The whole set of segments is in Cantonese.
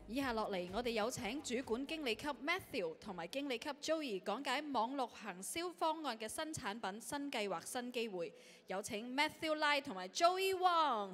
以下落嚟，我哋有請主管經理級 Matthew 同埋經理級 Joey 講解網絡行銷方案嘅新產品、新計劃、新機會。有請 Matthew Lai 同埋 Joey Wong。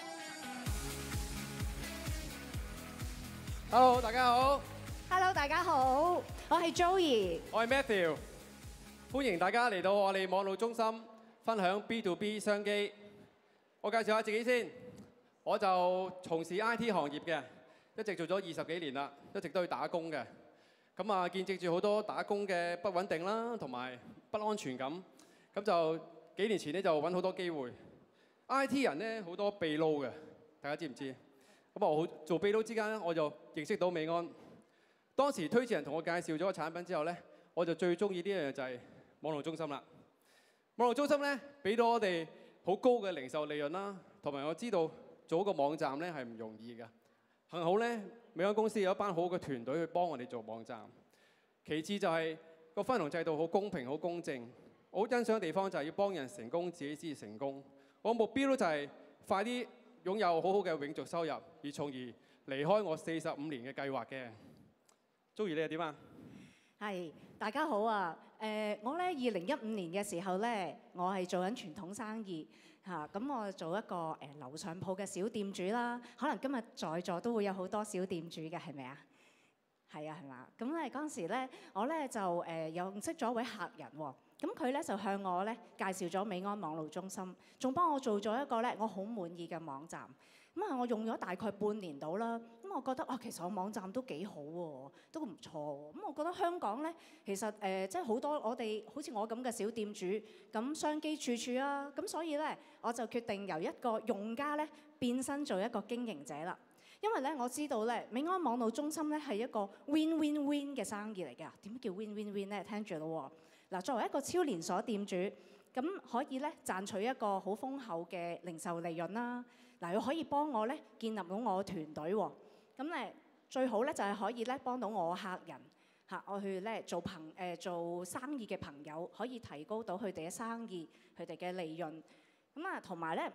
Hello， 大家好。 Hello， 大家好，我係 Joey。 我係 Matthew。歡迎大家嚟到我哋網絡中心分享 B2B 商機。我介紹下自己先，我就從事 IT 行業嘅。一直做咗20幾年啦，一直都去打工嘅。咁啊，見證住好多打工嘅不穩定啦，同埋不安全感。咁就幾年前咧就揾好多機會。IT 人咧好多秘撈嘅，大家知唔知？咁我做秘撈之間咧，我就認識到美安。當時推薦人同我介紹咗個產品之後咧，我就最中意呢樣嘢就係網絡中心啦。網絡中心咧俾到我哋好高嘅零售利潤啦，同埋我知道做一個網站咧係唔容易嘅。幸好咧，美安公司有一班好嘅團隊去幫我哋做網站。其次就係個分紅制度好公平、好公正。我好欣賞嘅地方就係要幫人成功，自己先至成功。我目標就係快啲擁有好好嘅永續收入，而從而離開我45年嘅計劃嘅。Joey，你係點啊？ 係，大家好啊！我咧2015年嘅時候咧，我係做緊傳統生意嚇，咁我做一個樓上鋪嘅小店主啦。可能今日在座都會有好多小店主嘅，係咪啊？係啊，係嘛？咁咧嗰陣時咧，我咧就又認識咗一位客人喎。咁佢咧就向我咧介紹咗美安網絡中心，仲幫我做咗一個咧我好滿意嘅網站。咁啊，我用咗大概半年到啦。咁我覺得其實我網站都幾好喎，都唔錯喎。咁我覺得香港咧，其實即係好多我哋好似我咁嘅小店主，咁商機處處啊。咁所以咧，我就決定由一個用家咧變身做一個經營者啦。因為咧，我知道咧，美安網絡中心咧係一個 win-win-win 嘅生意嚟㗎。點叫 win-win-win 咧？聽住咯喎。嗱，作為一個超連鎖店主，咁可以咧賺取一個好豐厚嘅零售利潤啦。嗱，又可以幫我咧建立到我嘅團隊喎。咁咧最好咧就係可以咧幫到我嘅客人嚇，我去咧做生意嘅朋友，可以提高到佢哋嘅生意、佢哋嘅利潤。咁啊，同埋咧，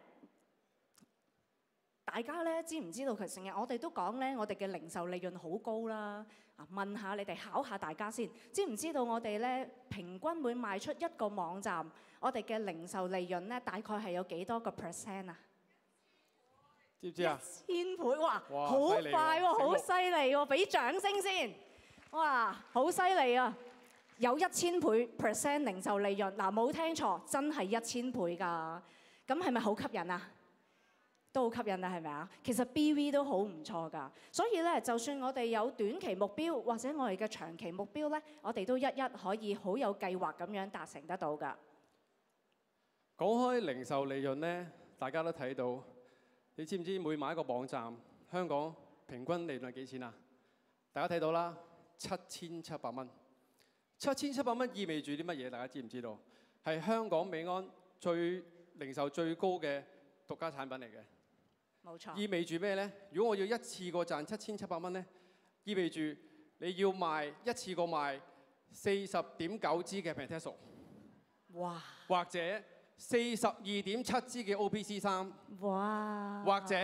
大家咧知唔知道？其實成日我哋都講咧，我哋嘅零售利潤好高啦。啊，問下你哋，考下大家先，知唔知道我哋咧平均每賣出一個網站，我哋嘅零售利潤咧大概係有幾多個 percent 啊？ 知唔知啊 ？1000倍，哇，好快喎，好犀利喎，俾掌聲先。哇，好犀利啊！有1000倍 percent 零售利潤，嗱，冇聽錯，真係1000倍㗎。咁係咪好吸引啊？都好吸引啊，係咪啊？其實 BV 都好唔錯㗎。所以咧，就算我哋有短期目標或者我哋嘅長期目標咧，我哋都一可以好有計劃咁樣達成得到㗎。 講開零售利潤咧，大家都睇到。你知唔知每買一個網站，香港平均利潤係幾錢啊？大家睇到啦，7700蚊。7700蚊意味住啲乜嘢？大家知唔知道？係香港美安零售最高嘅獨家產品嚟嘅。 冇錯。意味住咩呢？如果我要一次過賺7700蚊呢，意味住你要一次過賣40.9支嘅 Penteso。 哇！ 或者42.7支嘅 OPC3， 哇！ 或者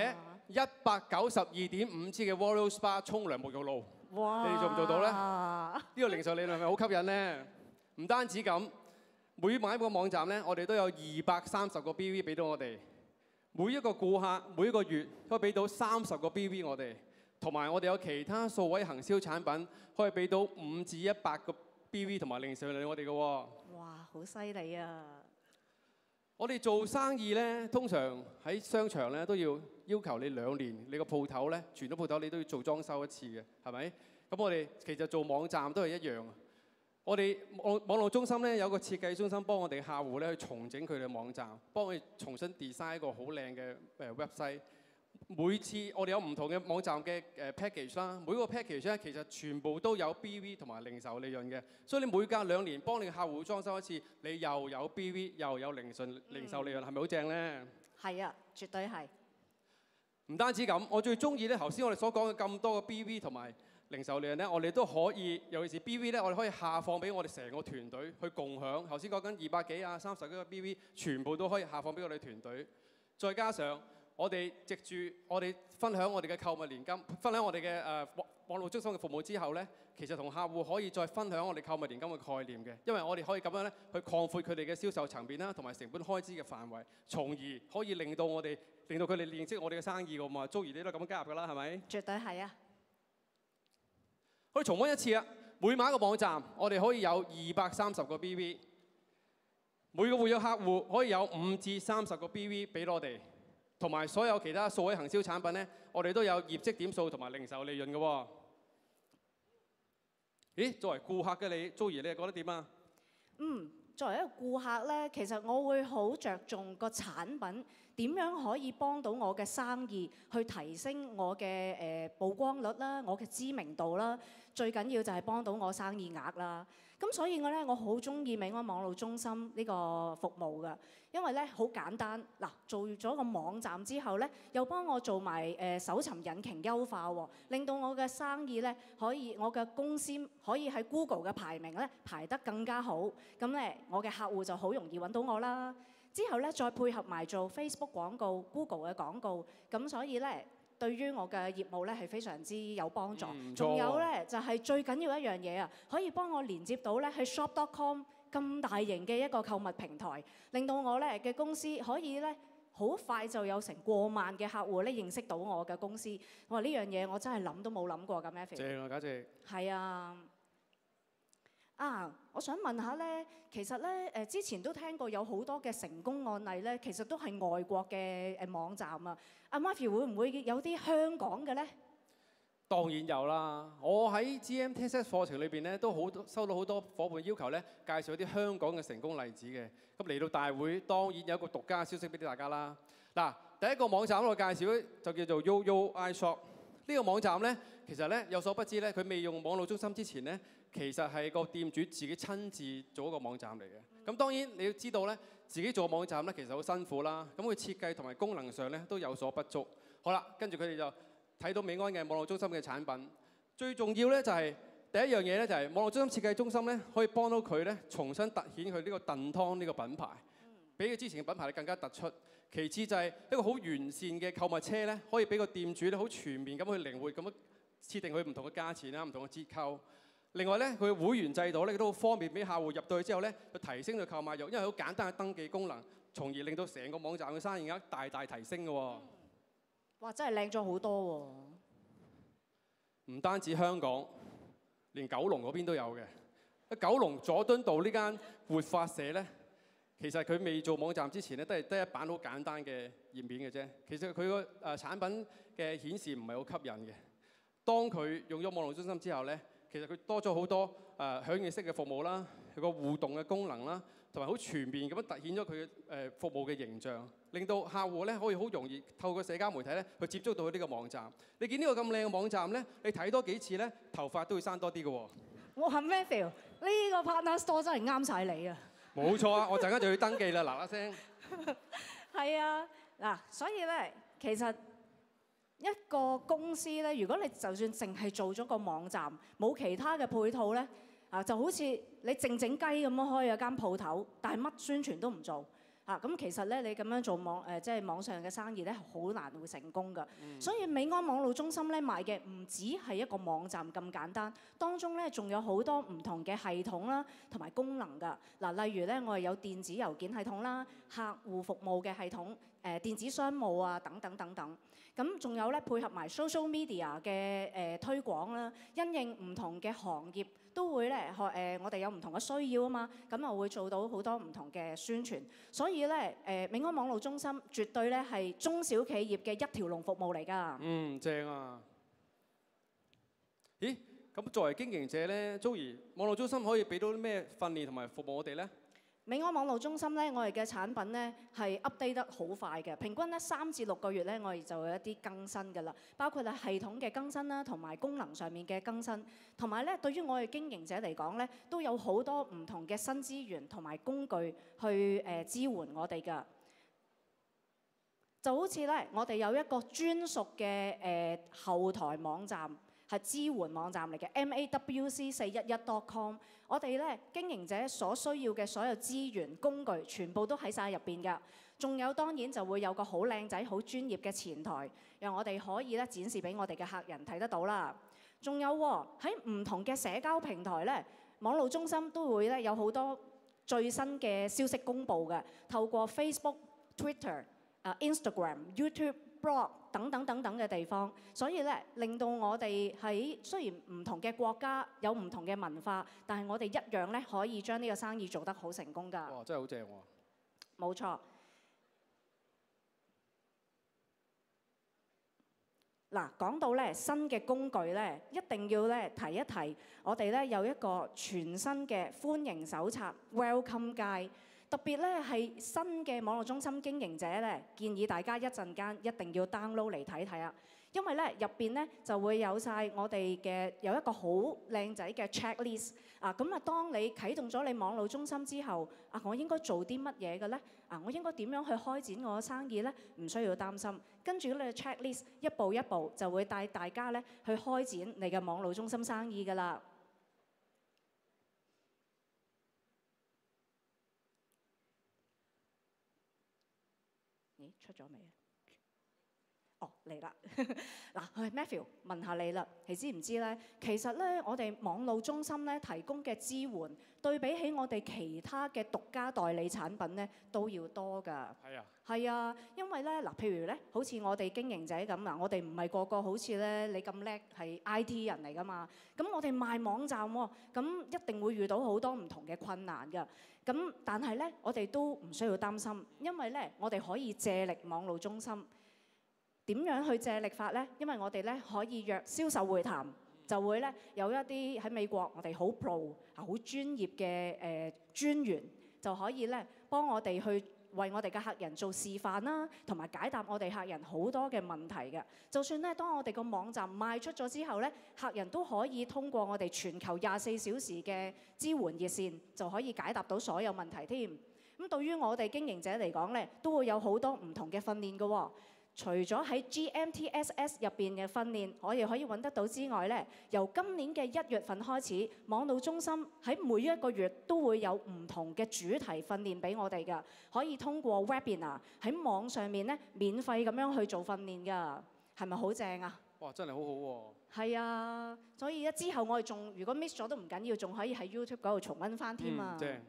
192.5支嘅 Warrior Spa 沖涼沐浴露， 哇！ 你哋做唔做到咧？呢個零售利潤係咪好吸引咧？唔單止咁，每買一個網站咧，我哋都有230個 BV 俾到我哋。每一個顧客每一個月可以俾到30個 BV 我哋，同埋我哋有其他數位行銷產品可以俾到5至100個 BV 同埋零售利潤我哋嘅喎。 哇！好犀利啊！ 我哋做生意咧，通常喺商場咧都要求你2年，你個鋪頭咧，全個鋪頭你都要做裝修一次嘅，係咪？咁我哋其實做網站都係一樣。我哋網絡中心咧有個設計中心幫我哋客戶咧去重整佢哋嘅網站，幫佢重新 design 一個好靚嘅website。每次我哋有唔同嘅網站嘅package 啦，每個 package 咧其實全部都有 BV 同埋零售利潤嘅，所以你每隔2年幫你嘅客戶裝修一次，你又有 BV 又有零售利潤，係咪好正咧？ 係啊，絕對係。 唔單止咁，我最中意咧頭先我哋所講嘅咁多嘅 BV 同埋零售利潤咧，我哋都可以，尤其是 BV 咧，我哋可以下放俾我哋成個團隊去共享。頭先講緊200幾啊、30幾個 BV， 全部都可以下放俾我哋團隊，再加上我哋藉住我哋分享我哋嘅購物年金，分享我哋嘅網絡中心嘅服務之後咧，其實同客戶可以再分享我哋購物年金嘅概念嘅，因為我哋可以咁樣咧去擴闊佢哋嘅銷售層面啦，同埋成本開支嘅範圍，從而可以令到佢哋認識我哋嘅生意㗎嘛。Joey你都係咁樣加入㗎啦，係咪？ 絕對係啊！ 可以重溫一次啊！每買一個網站，我哋可以有230個 BV， 每個會員客戶可以有5至30個 BV 俾我哋，同埋所有其他數位行銷產品咧，我哋都有業績點數同埋零售利潤嘅喎。咦？作為顧客嘅你，Joey你係覺得點啊？ 作為一個顧客咧，其實我會好着重個產品點樣可以幫到我嘅生意，去提升我嘅曝光率啦，我嘅知名度啦。最緊要就係幫到我生意額啦。咁所以我好中意美安網絡中心呢個服務㗎，因為咧好簡單。嗱，做咗個網站之後咧，又幫我做埋搜尋引擎優化喎，令到我嘅生意咧我嘅公司可以喺 Google 嘅排名咧排得更加好。咁咧我嘅客戶就好容易揾到我啦。之後咧再配合埋做 Facebook 廣告、Google 嘅廣告，咁所以咧，對於我嘅業務咧係非常之有幫助。仲有咧就係最緊要一樣嘢啊，可以幫我連接到咧去 shop.com 咁大型嘅一個購物平台，令到我咧嘅公司可以咧好快就有成過萬嘅客戶咧認識到我嘅公司。我話呢樣嘢我真係諗都冇諗過㗎，Matthew。 正啊，簡直。 係啊。我想問下咧，其實咧之前都聽過有好多嘅成功案例咧，其實都係外國嘅網站啊。阿 Matthew 會唔會有啲香港嘅咧？ 當然有啦！我喺 GM TSS 課程裏邊咧，都收到好多伙伴要求咧，介紹一啲香港嘅成功例子嘅。咁嚟到大會，當然有一個獨家消息俾大家啦。嗱，第一個網站我介紹咧就叫做 YoYo iShop。呢個網站咧，其實咧有所不知咧，佢未用網絡中心之前咧，其實係個店主自己親自做一個網站嚟嘅。咁當然你要知道咧，自己做網站咧其實好辛苦啦。咁佢設計同埋功能上咧都有所不足。好啦，跟住佢哋就睇到美安嘅網絡中心嘅產品。最重要咧就係第一樣嘢咧就係網絡中心設計中心咧可以幫到佢咧重新突顯佢呢個燉湯呢個品牌，比佢之前嘅品牌更加突出。其次就係一個好完善嘅購物車咧，可以俾個店主咧好全面咁去靈活咁樣設定佢唔同嘅價錢啦、唔同嘅折扣。另外咧，佢嘅會員制度咧亦都好方便俾客戶入到去之後咧，去提升佢購買欲，因為好簡單嘅登記功能，從而令到成個網站嘅生意額大大提升嘅喎。 哇！真係靚咗好多喎！ 唔單止香港，連九龍嗰邊都有嘅。九龍佐敦道呢間活化社咧，其實佢未做網站之前咧，都係得一版好簡單嘅頁面嘅啫。其實佢個產品嘅顯示唔係好吸引嘅。當佢用咗網絡中心之後咧，其實佢多咗好多響應式嘅服務啦，佢個互動嘅功能啦，同埋好全面咁樣突顯咗佢嘅服務嘅形象，令到客戶咧可以好容易透過社交媒體咧去接觸到佢呢個網站。你見呢個咁靚嘅網站咧，你睇多幾次咧，頭髮都會生多啲嘅喎。哇 Matthew，呢個 Partner Store 真係啱晒你啊！ 冇錯啊！我陣間就要登記啦，嗱嗱聲。 係啊，嗱，所以咧，其實一個公司咧，如果你就算淨係做咗個網站，冇其他嘅配套咧，就好似你靜靜雞咁樣開咗間鋪頭，但係乜宣傳都唔做。咁其實咧，你咁樣做即係網上嘅生意咧，好難會成功㗎。所以美安網絡中心咧賣嘅唔止係一個網站咁簡單，當中咧仲有好多唔同嘅系統啦，同埋功能㗎。例如咧，我哋有電子郵件系統啦、客戶服務嘅系統、電子商務啊等等等等。咁仲有咧配合埋 social media 嘅推廣啦，因應唔同嘅行業都會咧我哋有唔同嘅需要啊嘛，咁啊會做到好多唔同嘅宣傳。所以咧美安網絡中心絕對咧係中小企業嘅一條龍服務嚟㗎。 正啊！咦？咁作為經營者咧，Joey，網絡中心可以俾到啲咩訓練同埋服務我哋咧？ 美安網絡中心咧，我哋嘅產品咧係 update 得好快嘅，平均咧3至6個月咧，我哋就有一啲更新㗎啦，包括係系統嘅更新啦，同埋功能上面嘅更新，同埋咧對於我哋經營者嚟講咧，都有好多唔同嘅新資源同埋工具去支援我哋㗎。就好似咧，我哋有一個專屬嘅後台網站。係支援網站嚟嘅 MAWC411.com， 我哋咧經營者所需要嘅所有資源工具，全部都喺晒入邊㗎。仲有當然就會有個好靚仔、好專業嘅前台，讓我哋可以咧展示俾我哋嘅客人睇得到啦。 仲有喎喺唔同嘅社交平台咧，網絡中心都會咧有好多最新嘅消息公佈嘅，透過 Facebook、Twitter、Instagram、YouTube、blog 等等嘅地方，所以咧令到我哋喺雖然唔同嘅國家有唔同嘅文化，但係我哋一樣咧可以將呢個生意做得好成功㗎。 哇！真係好正喎。 冇錯。嗱，講到咧新嘅工具咧，一定要咧提一提，我哋咧有一個全新嘅歡迎手冊 Welcome Guide， 特別咧係新嘅網絡中心經營者咧，建議大家一陣間一定要 download 嚟睇睇啊！因為咧入邊咧就會有晒我哋嘅有一個好靚仔嘅 checklist 啊，咁啊當你啟動咗你網絡中心之後，啊我應該做啲乜嘢嘅咧？啊我應該點樣去開展我嘅生意咧？唔需要擔心，跟住你嘅 checklist 一步一步就會帶大家咧去開展你嘅網絡中心生意㗎啦。咦，出咗未啊？哦，嚟啦！嗱，Matthew 問下你啦，你知唔知咧？其實咧，我哋網絡中心咧提供嘅支援，對比起我哋其他嘅獨家代理產品咧，都要多㗎。 係啊。 係啊，因為咧嗱，譬如咧，好似我哋經營者咁啊，我哋唔係個個好似咧你咁叻係 IT 人嚟㗎嘛。咁我哋賣網站喎，咁一定會遇到好多唔同嘅困難㗎。咁但係咧，我哋都唔需要擔心，因為咧，我哋可以借力網絡中心。點樣去借力法呢？因為我哋咧可以約銷售會談，就會咧有一啲喺美國我哋好 pro 好專業嘅專員，就可以咧幫我哋去為我哋嘅客人做示範啦，同埋解答我哋客人好多嘅問題嘅。就算咧當我哋個網站賣出咗之後咧，客人都可以通過我哋全球24小時嘅支援熱線，就可以解答到所有問題添。咁對於我哋經營者嚟講咧，都會有好多唔同嘅訓練嘅喎。除咗喺 GMTSS 入邊嘅訓練，我哋可以揾得到之外咧，由今年嘅1月份開始，網絡中心喺每一個月都會有唔同嘅主題訓練俾我哋㗎，可以通過 Webinar 喺網上面咧免費咁樣去做訓練㗎，係咪好正啊？ 哇！真係好好喎。 係啊，所以之後我哋仲如果 miss 咗都唔緊要，仲可以喺 YouTube 嗰度重溫翻添啊。 正。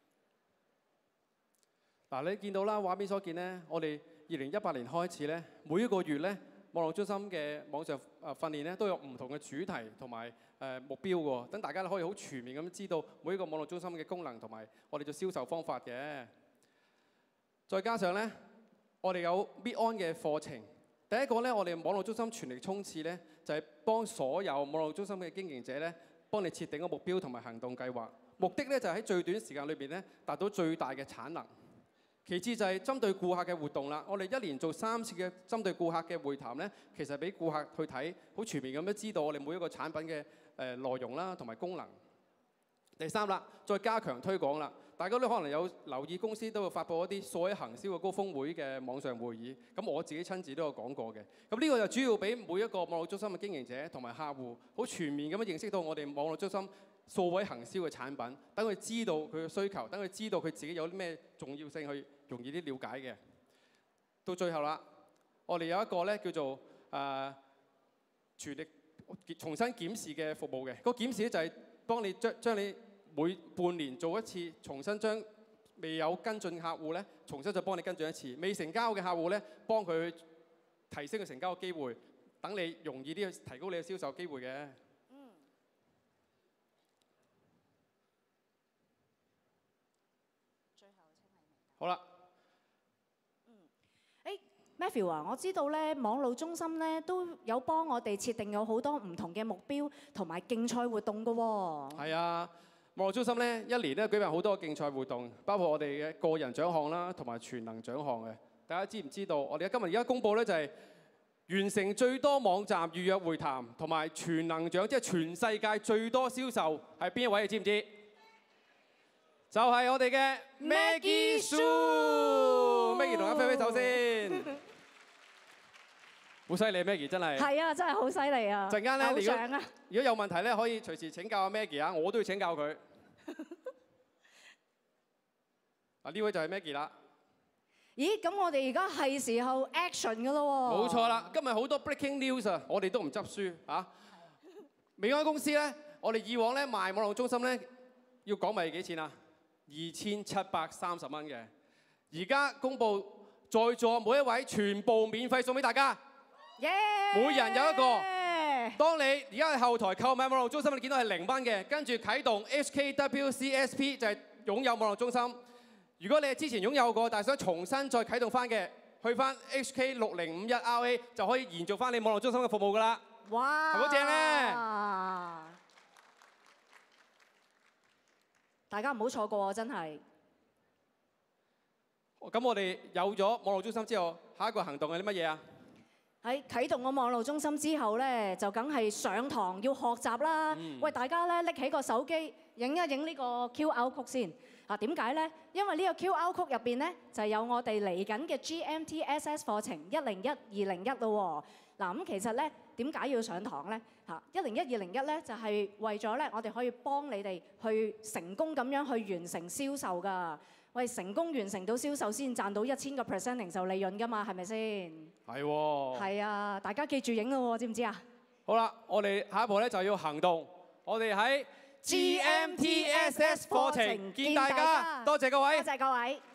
嗱，你見到啦，畫面所見咧，我哋2018年開始咧，每一個月咧，網絡中心嘅網上訓練咧都有唔同嘅主題同埋目標喎，等大家可以好全面咁知道每一個網絡中心嘅功能同埋我哋做銷售方法嘅。再加上咧，我哋有 Meet On 嘅課程。第一個咧，我哋網絡中心全力衝刺咧，就係幫所有網絡中心嘅經營者咧，幫你設定個目標同埋行動計劃。目的咧就係喺最短時間裏邊咧，達到最大嘅產能。其次就係針對顧客嘅活動啦，我哋一年做3次嘅針對顧客嘅會談咧，其實俾顧客去睇，好全面咁樣知道我哋每一個產品嘅內容啦，同埋功能。第三啦，再加強推廣啦，大家都可能有留意，公司都會發布一啲數位行銷嘅高峰會嘅網上會議，咁我自己親自都有講過嘅。咁呢個就主要俾每一個網絡中心嘅經營者同埋客戶，好全面咁樣認識到我哋網絡中心數位行銷嘅產品，等佢知道佢嘅需求，等佢知道佢自己有啲咩重要性去容易啲了解嘅。到最後啦，我哋有一個咧叫做全力重新檢視嘅服務嘅。個檢視咧就係幫你將你每半年做一次，重新將未有跟進客戶咧，重新再幫你跟進一次。未成交嘅客戶咧，幫佢提升佢成交嘅機會，等你容易啲去提高你嘅銷售機會嘅。好啦。 Matthew 啊，我知道咧網絡中心咧都有幫我哋設定有好多唔同嘅目標同埋競賽活動㗎喎。 係啊，網絡中心咧一年咧舉辦好多競賽活動，包括我哋嘅個人獎項啦，同埋全能獎項嘅。大家知唔知道？我哋今日而家公佈咧就係完成最多網站預約會談同埋全能獎，即係全世界最多銷售係邊一位？你知唔知？就係我哋嘅 Maggie Sue。Maggie 同阿菲菲手先，好犀利 Maggie 真係。 係啊，真係好犀利啊！ 陣間咧， 偶像啊！ 如果有問題咧，可以隨時請教阿 Maggie 啊，我都要請教佢。啊，呢位就係 Maggie 啦。 咦，咁我哋而家係時候 action 㗎咯喎。 冇錯啦，今日好多 breaking news 啊，我哋都唔執輸啊。 美安公司咧，我哋以往咧賣網絡中心咧要港幣幾錢啊？2730蚊嘅。而家公佈在座每一位全部免費送俾大家，每人有一個。當你而家喺後台購買網絡中心，你見到係0蚊嘅，跟住啟動 HKWCSP 就係擁有網絡中心。如果你係之前擁有過，但係想重新再啟動翻嘅，去翻 HK6051RA 就可以延續翻你網絡中心嘅服務㗎啦。 哇！ 係咪好正咧？ 大家唔好錯過啊！真係。 咁我哋有咗網絡中心之後，下一個行動係啲乜嘢啊？ 喺啟動個網絡中心之後咧，就梗係上堂要學習啦。喂，大家咧拎起個手機，影一影呢個 QR code 先。點解咧？因為呢個 QR code 入邊咧就有我哋嚟緊嘅 GMTSS 課程101-201咯喎。咁其實咧點解要上堂咧？101-201咧就係為咗咧我哋可以幫你哋去成功咁樣去完成銷售㗎。喂，成功完成到銷售先賺到1000% 零售利潤㗎嘛，係咪先？ 係喎。 係啊，大家記住影咯喎，知唔知啊？ 好啦，我哋下一步咧就要行動。我哋喺 GMTSS 課程見大家，多謝各位。 多謝各位。